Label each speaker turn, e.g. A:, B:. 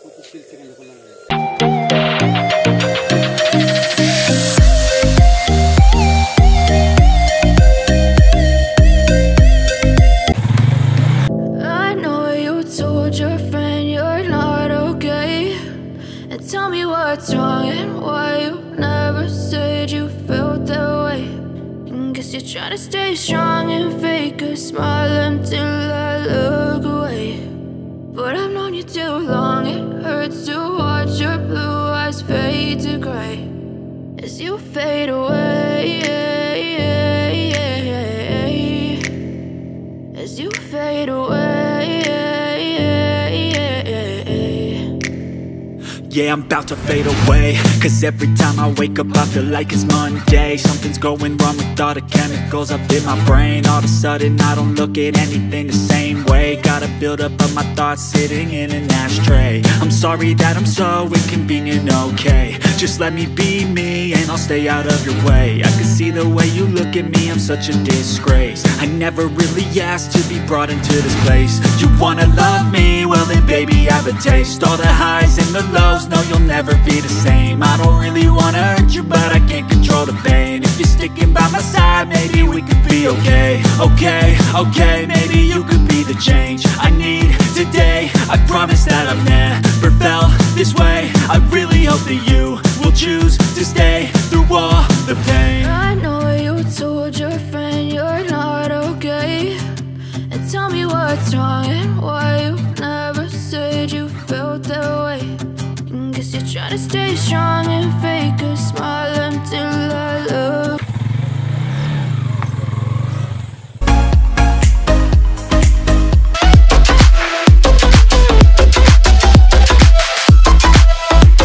A: I know you told your friend you're not okay, and tell me what's wrong and why you never said you felt that way. And guess you're trying to stay strong and fake a smile until I look away. But I've known you too long, it hurts to watch your blue eyes fade to gray as you fade away, as you fade away.
B: Yeah, I'm about to fade away, cause every time I wake up I feel like it's Monday. Something's going wrong with all the chemicals up in my brain. All of a sudden I don't look at anything the same way. Gotta build up of my thoughts sitting in an ashtray. I'm sorry that I'm so inconvenient, okay. Just let me be me and I'll stay out of your way. I can see the way you look at me, I'm such a disgrace. I never really asked to be brought into this place. You wanna love me? Well then baby have a taste. All the highs and the lows, no you'll never be the same. I don't really wanna hurt you but I can't control the pain. If you're sticking by my side maybe we could be okay. Okay, maybe you could be the change I need today. I promise that I've never felt this way. I really hope that you will choose to stay through all the pain.
A: I know you told your friend you're not okay, and tell me what's wrong and why you never said you felt that way. And guess you're trying to stay strong and fake